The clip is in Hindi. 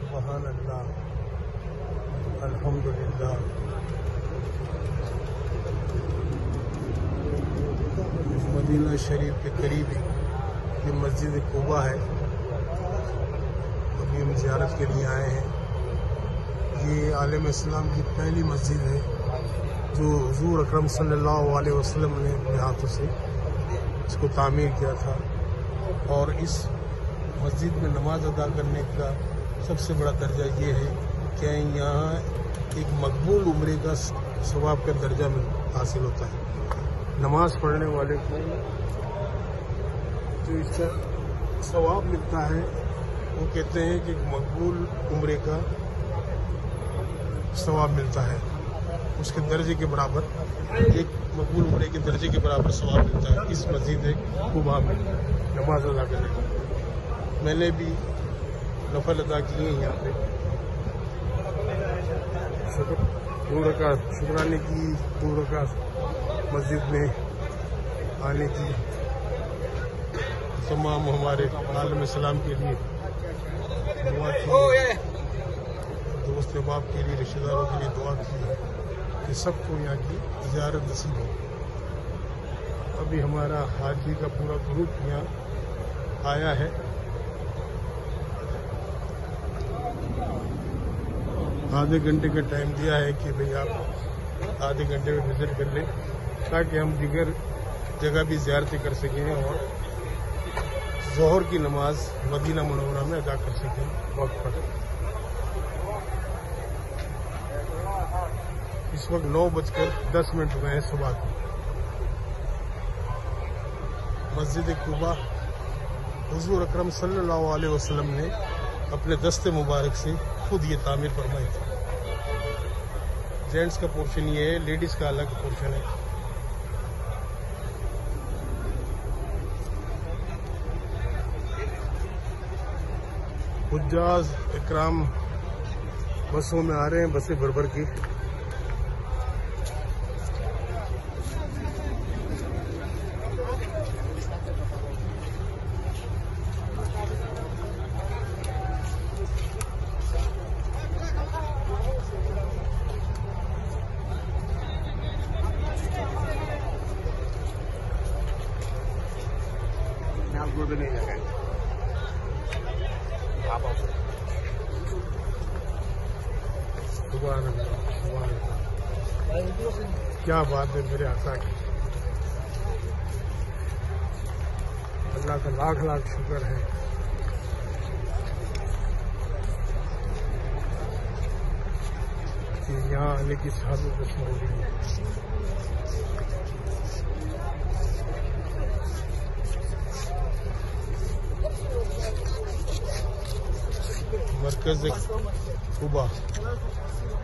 सुभान अल्लाह, अल्हम्दुलिल्लाह। मदीना शरीफ के करीब ये मस्जिद कुबा है, अभी हम ज़ियारत के लिए आए हैं। ये आलम इस्लाम की पहली मस्जिद है जो हुज़ूर अकरम सल्लल्लाहु अलैहि वसल्लम ने अपने हाथों से इसको तामीर किया था। और इस मस्जिद में नमाज अदा करने का सबसे बड़ा दर्जा ये है कि यहाँ एक मकबूल उम्रे का सवाब का दर्जा हासिल होता है। नमाज पढ़ने वाले को जो इसका सवाब मिलता है वो कहते हैं कि मकबूल उम्रे का सवाब मिलता है, उसके दर्जे के बराबर, एक मकबूल उम्रे के दर्जे के बराबर सवाब मिलता है इस मस्जिद कुबा में नमाज अदा करने का। मैंने भी नफल अदा किए हैं यहाँ पे, शुक्राने की दूर का मस्जिद में आने की तमाम हमारे आलम इस्लाम के लिए दुआ की, दोस्त अहबाब के लिए, रिश्तेदारों के लिए दुआ की कि सबको यहाँ की ज़ियारत नसीब हो। अभी हमारा हाजी का पूरा ग्रुप यहाँ आया है। आधे घंटे का टाइम दिया है कि भाई आप आधे घंटे में विजिट कर लें ताकि हम दीगर जगह भी ज़ियारतें कर सकें और ज़ोहर की नमाज मदीना मुनव्वरा में अदा कर सकें वक्त पर। इस वक्त 9:10 हुए हैं सुबह को। मस्जिद कुबा हुज़ूर अकरम सल्लल्लाहु अलैहि वसल्लम ने अपने दस्ते मुबारक से खुद ये तामीर फरमाई थी। जेंट्स का पोर्शन ये है, लेडीज का अलग पोर्शन है। हुज्जाज इकराम बसों में आ रहे हैं, बसें भर भर की। नहीं जाएगा क्या बात है मेरे आका की। अल्लाह का लाख लाख शुक्र है कि यहाँ आने की सआदत नसीब हो गई है। मरकज़ कुबा।